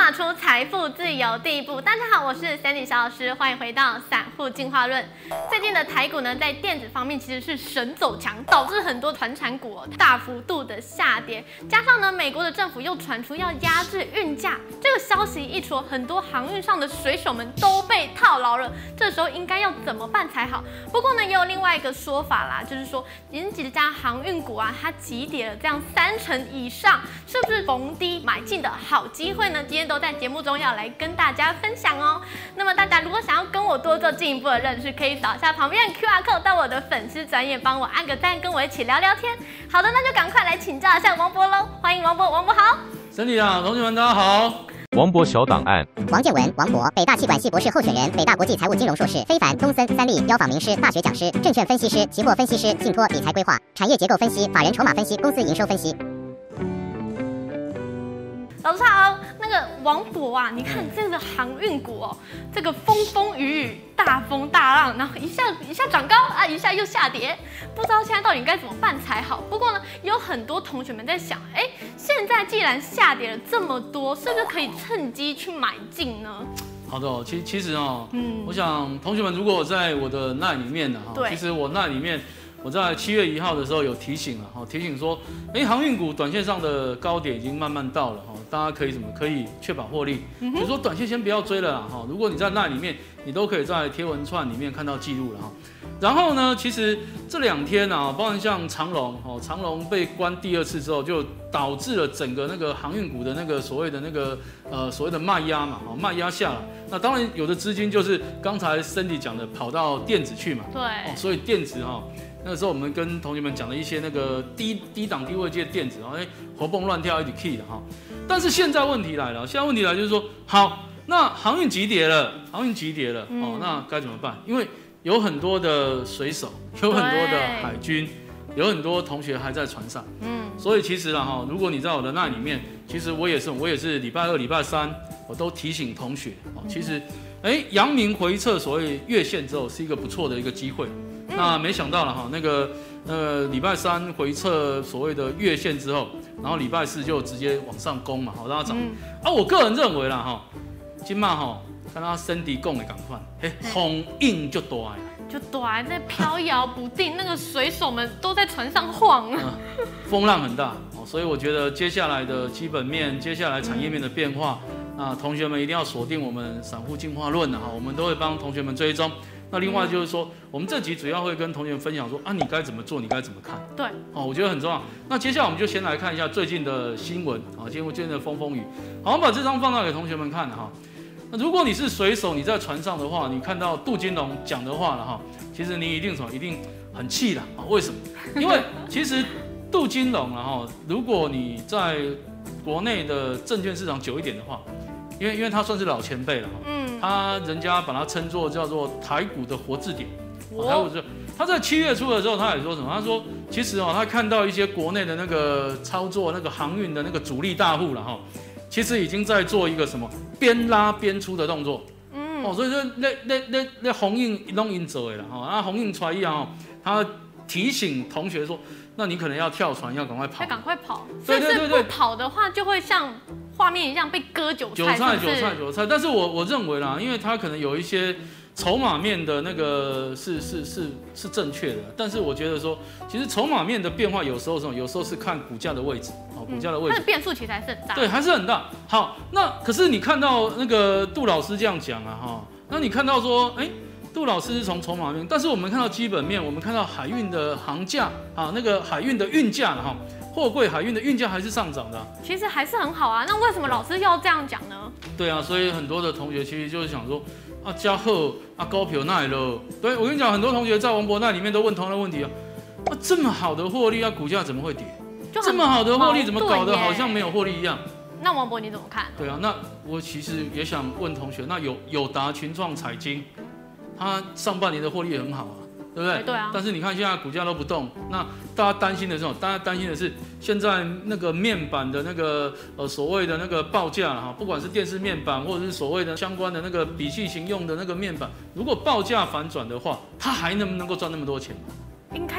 踏出财富自由第一步。大家好，我是 Sandy 小老师，欢迎回到散户进化论。最近的台股呢，在电子方面其实是神走强，导致很多传产股大幅度的下跌。加上呢，美国的政府又传出要压制运价，这个消息一出，很多航运上的水手们都被套牢了。这时候应该要怎么办才好？不过呢，也有另外一个说法啦，就是说，前几家航运股啊，它急跌了这样30%以上，是不是逢低买进的好机会呢？今天都在节目中要来跟大家分享哦。那么大家如果想要跟我多做进一步的认识，可以扫下旁边的 QR code 到我的粉丝专页，帮我按个赞，跟我一起聊聊天。好的，那就赶快来请教一下王博喽。欢迎王博，王博好。 Sandy啊，同学们大家好。 王博小档案。 王建文，王博，北大企管系博士候选人，北大国际财务金融硕士，非凡、东森、三立、邀访名师，大学讲师，证券分析师，期货分析师，信托理财规划，产业结构分析，法人筹码分析，公司营收分析。 老师好，那个王博啊，你看这个航运股哦，这个风风雨雨，大风大浪，然后一下涨高啊，一下又下跌，不知道现在到底该怎么办才好。不过呢，有很多同学们在想，现在既然下跌了这么多，是不是可以趁机去买进呢？ 好的哦，其实哦，我想同学们如果在我的那里面呢，其实我那里面。我在7月1号的时候有提醒了，提醒说，航运股短线上的高点已经慢慢到了，大家可以可以确保获利，所以说短线先不要追了啦，如果你在那里面，你都可以在贴文串里面看到记录了哈。然后呢，其实这2天啊，包含像长荣被关第2次之后，就导致了整个那个航运股的那个所谓的卖压嘛，卖压下来。那当然有的资金就是刚才 Sandy 讲的，跑到电子去嘛， 对， 所以电子那个时候我们跟同学们讲了一些那个低档低位阶电子，活蹦乱跳一直 key 的哈。但是现在问题来了，就是说，好，那航运急跌了，那该怎么办？因为有很多的水手，有很多的海军，有很多同学还在船上，所以其实如果你在我的那里面，其实我也是礼拜2、礼拜3，我都提醒同学，其实，阳明回撤所谓月线之后是一个不错的一个机会。那没想到了那个礼拜3回撤所谓的月线之后，然后礼拜4就直接往上攻嘛，让它涨。我个人认为啦今嘛看到 Sandy 讲的赶快，风硬就大在飘摇不定，那个水手们都在船上晃风浪很大所以我觉得接下来的基本面，接下来产业面的变化，同学们一定要锁定我们散户进化论我们都会帮同学们追踪。那另外就是说，我们这集主要会跟同学们分享说你该怎么做，你该怎么看。 对， 我觉得很重要。那接下来我们就先来看一下最近的新闻最近的风雨。好，我们把这张放大给同学们看那如果你是水手，你在船上的话，你看到杜金龙讲的话了其实你一定很气了为什么？因为其实杜金龙如果你在国内的证券市场久一点的话，因为他算是老前辈了人家把它称作叫做台股的活字典。他在7月初的时候，他也说什么？他说其实他看到一些国内的那个操作那个航运的那个主力大户了其实已经在做一个什么边拉边出的动作。所以说那红印弄印走了红印出来他提醒同学说，那你可能要跳船，要赶快跑， 对，不跑的话就会像画面一样被割韭菜。 但是我认为啦，因为他可能有一些筹码面的那个是正确的，但是我觉得说，其实筹码面的变化有时候是看股价的位置它的变数其实还是很大。 对，还是很大。好，那可是你看到那个杜老师这样讲那你看到说，杜老师是从筹码面，但是我们看到基本面，我们看到海运的航价那个海运的运价货柜海运的运价还是上涨的其实还是很好那为什么老师要这样讲呢？ 对所以很多的同学其实就是想说加贺高票那了。对，我跟你讲，很多同学在王博那里面都问同样的问题这么好的获利股价怎么会跌？这么好的获利怎么搞得好像没有获利一样？ 那王博你怎么看？ 对那我其实也想问同学，那友达、群创、彩晶，它上半年的获利也很好对不对？ 对但是你看现在股价都不动，那大家担心的是什么？大家担心的是现在那个面板的那个所谓的那个报价不管是电视面板或者是所谓的相关的那个笔记型用的那个面板，如果报价反转的话，它还能不能够赚那么多钱？ 应该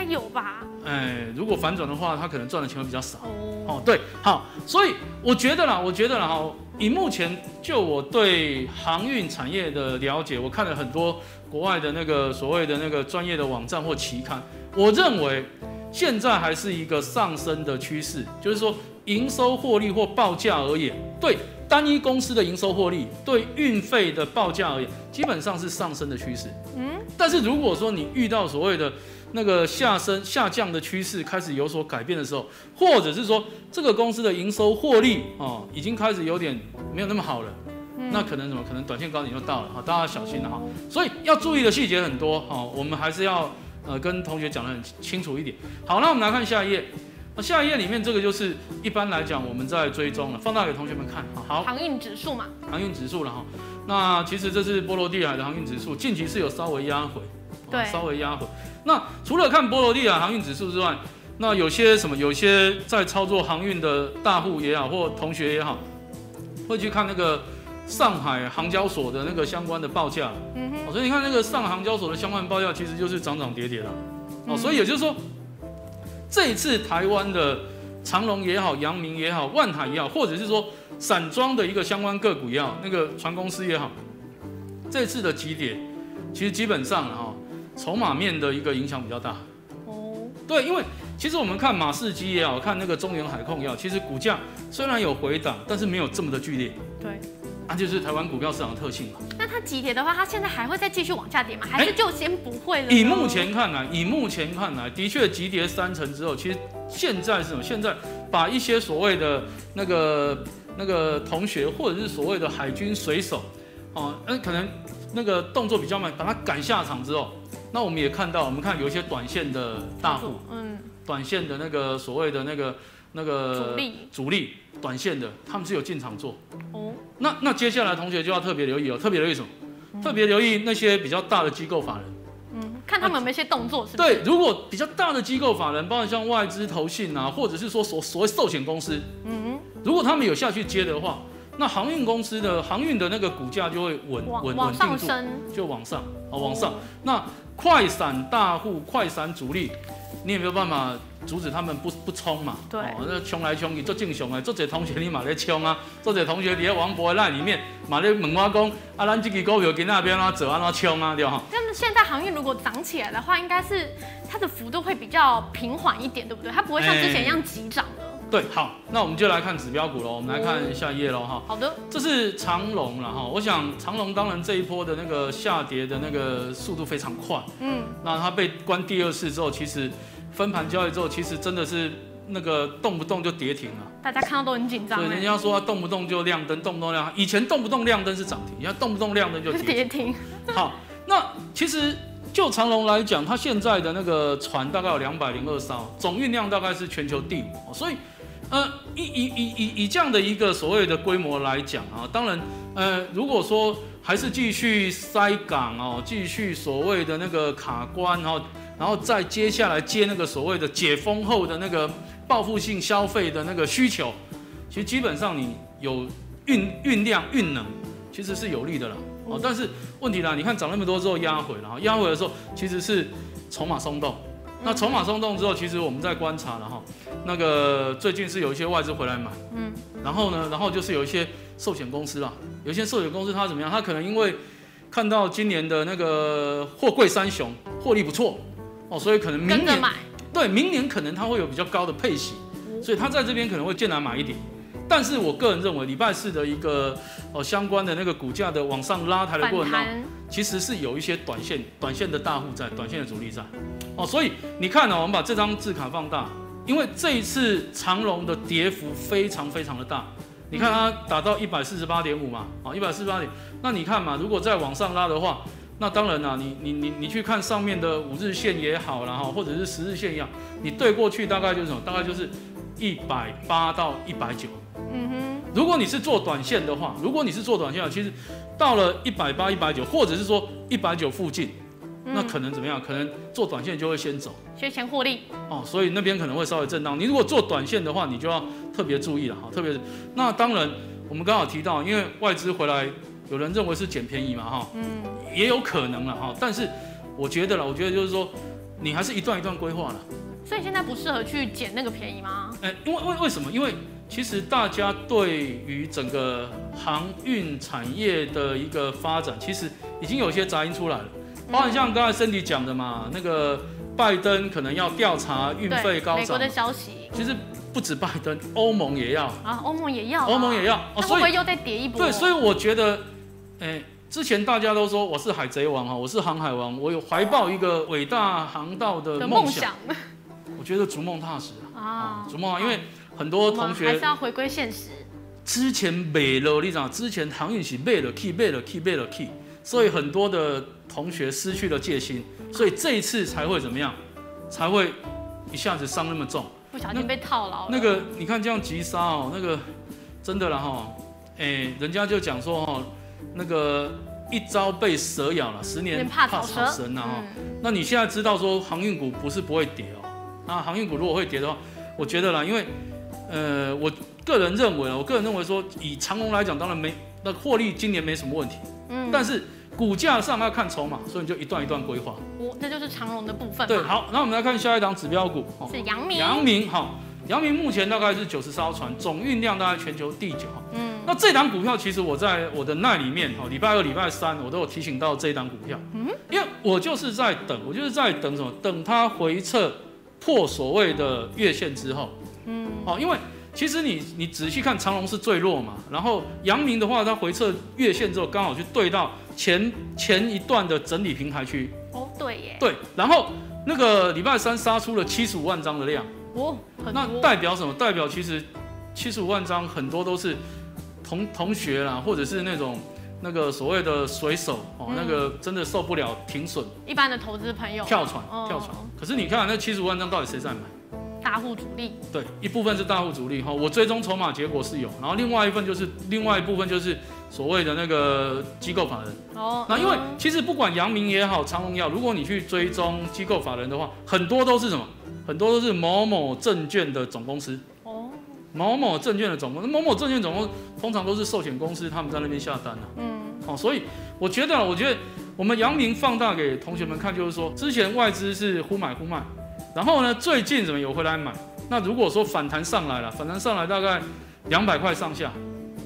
有吧？ 如果反转的话，它可能赚的钱会比较少。哦，对，好，所以我觉得啦，哈，以目前就我对航运产业的了解，我看了很多国外的那个所谓的那个专业的网站或期刊，我认为现在还是一个上升的趋势，就是说营收获利或报价而言，对单一公司的营收获利，对运费的报价而言，基本上是上升的趋势。但是如果说你遇到所谓的那个下降的趋势开始有所改变的时候，或者是说这个公司的营收获利已经开始有点没有那么好了，那可能可能短线高点就到了，大家小心了哈。所以要注意的细节很多，我们还是要跟同学讲得很清楚一点。好，那我们来看下一页。下一页里面这个就是一般来讲我们在追踪了，放大给同学们看。好， 航运指数嘛， 航运指数了哈。那其实这是波罗的海的航运指数，近期是有稍微压回， 对， 稍微压回。那除了看波罗的海航运指数之外，那有些在操作航运的大户也好，或同学也好，会去看那个上海航交所的那个相关的报价。所以你看那个上海航交所的相关报价，其实就是涨涨跌跌了。所以也就是说，这一次台湾的长荣也好、阳明也好、万海也好，或者是说散装的一个相关个股也好，那个船公司也好，这次的急跌，其实基本上筹码面的一个影响比较大。对，因为其实我们看马士基也好，看那个中原海控也好，其实股价虽然有回档，但是没有这么的剧烈。 对， 就是台湾股票市场的特性嘛。 那它急跌的话，它现在还会再继续往下跌吗？还是就先不会了？ 以目前看来，的确急跌30%之后，其实现在是什么？现在把一些所谓的那个同学，或者是所谓的海军水手，可能那个动作比较慢，把它赶下场之后，那我们也看到，我们看有一些短线的大户，短线的那个所谓的那个主力短线的，他们是有进场做。那接下来同学就要特别留意特别留意什么？特别留意那些比较大的机构法人。 看他们有没有一些动作，是不是？ 对，如果比较大的机构法人，包含像外资、投信啊，或者是说所谓寿险公司，如果他们有下去接的话，那航运公司的航运的那个股价就会往上升， 就往上。那快闪大户、快闪主力，你也没有办法阻止他们不冲嘛。 对， 那冲来冲去做正常的，做这同学你嘛在冲啊，做这同学在王博的 LINE 里面嘛在问我讲，咱这支股票今仔要安怎做，安怎冲啊，对哈。 但是现在航运如果涨起来的话，应该是它的幅度会比较平缓一点，对不对？它不会像之前一样急涨了。 对，好，那我们就来看指标股喽。我们来看下一页喽，哈。 好的，这是长荣了哈。我想长荣当然这一波的那个下跌的那个速度非常快，那它被关第2次之后，其实分盘交易之后，其实真的是那个动不动就跌停了。 大家看到都很紧张。 对，人家说动不动就亮灯，动不动亮，以前动不动亮灯是涨停，现在动不动亮灯就跌停。好，那其实就长荣来讲，它现在的那个船大概有202艘，总运量大概是全球第5，所以。以这样的一个所谓的规模来讲当然，如果说还是继续塞港继续所谓的那个卡关然后再接下来接那个所谓的解封后的那个报复性消费的那个需求，其实基本上你有运量运能，其实是有利的啦。但是问题啦，你看涨那么多之后压回了，压回的时候其实是筹码松动。那筹码松动之后，其实我们在观察了哈，那个最近是有一些外资回来买，然后就是有一些寿险公司啦，有一些寿险公司它怎么样？它可能因为看到今年的那个货柜三雄获利不错所以可能明年明年可能它会有比较高的配息，所以它在这边可能会进来买一点。但是我个人认为，礼拜4的一个相关的那个股价的往上拉抬的过程当中，其实是有一些短线的大户在，短线的主力在。所以你看我们把这张字卡放大，因为这一次长荣的跌幅非常非常的大，你看它打到148.5嘛，148点，那你看嘛，如果再往上拉的话，那当然啦，你去看上面的5日线也好啦，或者是10日线一样，你对过去大概就是什么？大概就是180到190。如果你是做短线的话，其实到了180、190，或者是说190附近。那可能怎么样？可能做短线就会先走， 先获利所以那边可能会稍微震荡。你如果做短线的话，你就要特别注意了特别是那当然，我们刚好提到，因为外资回来，有人认为是捡便宜嘛也有可能了但是我觉得就是说， 你还是一段一段规划啦。 所以现在不适合去捡那个便宜吗？ 为什么？因为其实大家对于整个航运产业的一个发展，其实已经有一些杂音出来了，包含像刚才Cindy讲的嘛，那个拜登可能要调查运费高涨， 美国的消息。 其实不止拜登，欧盟也要啊，欧盟也要， 欧盟也要， 那会不会又再跌一波？ 对，所以我觉得，之前大家都说我是海贼王哈，我是航海王，我有怀抱一个伟大航道的梦想。我觉得逐梦踏实啊，逐梦啊，因为很多同学还是要回归现实。 之前买了，你讲之前航运是买了 key，所以很多的同学失去了戒心，所以这一次才会怎么样？才会一下子伤那么重， 不小心被套牢了。 那个你看这样急杀哦，那个真的啦哈，人家就讲说哈，那个一朝被蛇咬了，10年怕草绳呐哈。那你现在知道说航运股不是不会跌哦。那航运股如果会跌的话，我觉得啦，因为我个人认为说，以长荣来讲，当然那获利今年没什么问题，但是股价上要看筹码，所以你就一段一段规划。 这就是长荣的部分。 对，好，那我们来看下一档指标股， 是阳明。 阳明目前大概是90艘船，总运量大概全球第9。那这档股票其实我在我的那里面，礼拜2、礼拜3我都有提醒到这档股票，因为我就是在等什么？等它回撤破所谓的月线之后，因为其实你仔细看，长荣是最弱嘛，然后阳明的话，它回撤月线之后，刚好去对到前一段的整理平台区。 对耶。对， 然后那个礼拜3杀出了75万张的量， 很多。 那代表什么？代表其实75万张很多都是同学啦，或者是那个所谓的水手那个真的受不了停损， 一般的投资朋友跳船。可是你看那75万张到底谁在买？ 大户主力。对， 一部分是大户主力我追踪筹码结果是有，然后另外一部分就是所谓的那个机构法人。那因为其实不管阳明也好，长荣也好，如果你去追踪机构法人的话，很多都是什么？很多都是某某证券的总公司。某某证券的总公司，某某证券总公司通常都是寿险公司，他们在那边下单所以我觉得我们阳明放大给同学们看，就是说之前外资是忽买忽卖，然后呢最近怎么有回来买？那如果说反弹上来了，大概200块上下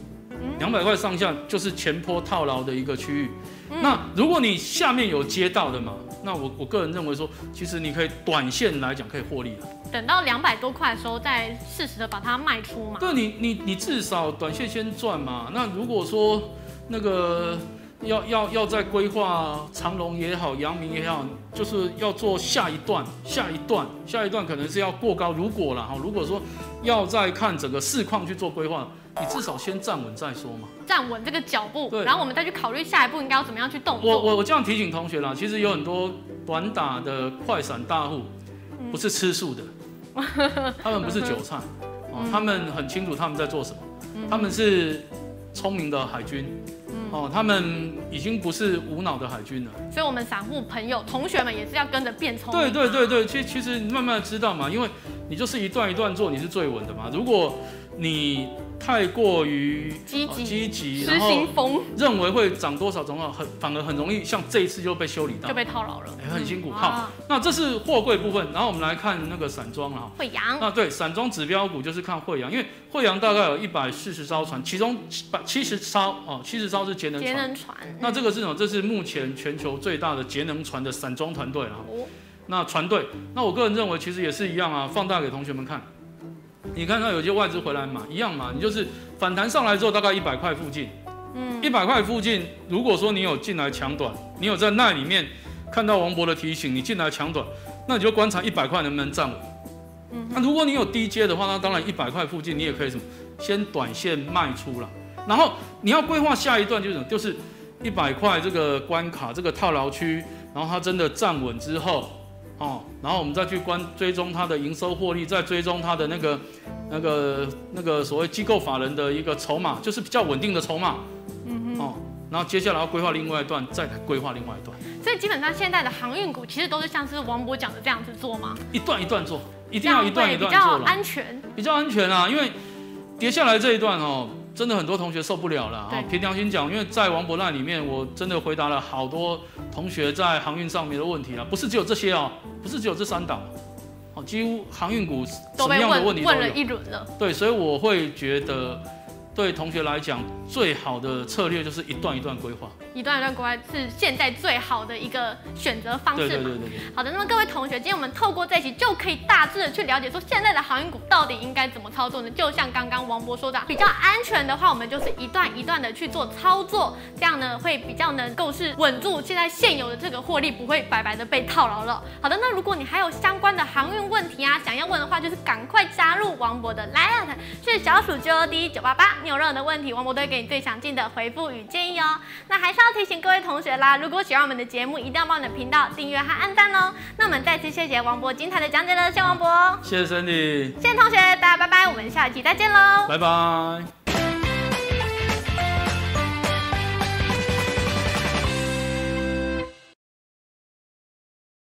，200块上下就是前波套牢的一个区域。那如果你下面有接到的嘛，那我个人认为说，其实你可以短线来讲可以获利了。 等到200多块的时候，再适时的把它卖出嘛。 对你至少短线先赚嘛。那如果说那个要再规划长荣也好，阳明也好，就是要做下一段可能是要过高。如果说要再看整个市况去做规划，你至少先站稳再说嘛。 站稳这个脚步，然后我们再去考虑下一步应该要怎么样去动作。 我这样提醒同学啦，其实有很多短打的快闪大户，不是吃素的，他们不是韭菜，他们很清楚他们在做什么，他们是聪明的海军。他们已经不是无脑的海军了， 所以我们散户朋友、同学们也是要跟着变聪明。 对，其实你慢慢知道嘛，因为你就是一段一段做，你是最稳的嘛。如果你太过于积极， 失心疯， 认为会涨多少，反而很容易像这一次就被修理到， 就被套牢了， 很辛苦。好，那这是货柜部分，然后我们来看那个散装啊， 惠阳。 那对，散装指标股就是看惠阳，因为惠阳大概有140艘船，其中70艘是节能船。那这个是什么？这是目前全球最大的节能船的散装团队了。那船队，那我个人认为其实也是一样啊，放大给同学们看。你看到有些外资回来买一样嘛，你就是反弹上来之后大概100块附近，100块附近，如果说你有进来抢短，你有在那里面看到王博的提醒，你进来抢短，那你就观察100块能不能站稳。那如果你有低阶的话，那当然100块附近你也可以什么，先短线卖出了，然后你要规划下一段就是100块这个关卡这个套牢区，然后它真的站稳之后。然后我们再去追踪它的营收获利，再追踪它的那个所谓机构法人的一个筹码，就是比较稳定的筹码。然后接下来要规划另外一段，再来规划另外一段。 所以基本上现在的航运股其实都是像是王博讲的这样子做吗？ 一段一段做，一定要一段一段做， 比较安全。 比较安全啊，因为跌下来这一段真的很多同学受不了了啊！凭良心讲，因为在王博那里面，我真的回答了好多同学在航运上面的问题啦，不是只有这些哦，不是只有这3档，哦，几乎航运股什么样的问题都有。 问了一轮了。对， 所以我会觉得，对同学来讲，最好的策略就是一段一段规划。 一段一段规划是现在最好的一个选择方式嘛？对。好的，那么各位同学，今天我们透过这一期就可以大致的去了解说现在的航运股到底应该怎么操作呢？就像刚刚王博说的，比较安全的话，我们就是一段一段的去做操作，这样呢会比较能够是稳住现在现有的这个获利，不会白白的被套牢了。好的，那如果你还有相关的航运问题啊，想要问的话，就是赶快加入王博的 LINE， 是小鼠92988，你有任何的问题，王博都会给你最详尽的回复与建议哦。那还是要提醒各位同学啦，如果喜欢我们的节目，一定要帮我们的频道订阅和按赞哦。那我们再次谢谢王博精彩的讲解了，谢谢王博， 谢谢 Cindy， 谢谢同学，大家拜拜，我们下期再见喽， 拜拜。